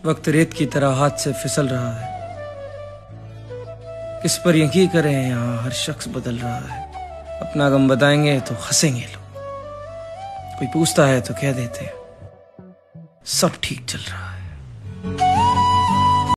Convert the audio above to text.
वक्त रेत की तरह हाथ से फिसल रहा है। किस पर यकीन करें, यहाँ हर शख्स बदल रहा है। अपना गम बताएंगे तो हंसेंगे लोग, कोई पूछता है तो कह देते हैं सब ठीक चल रहा है।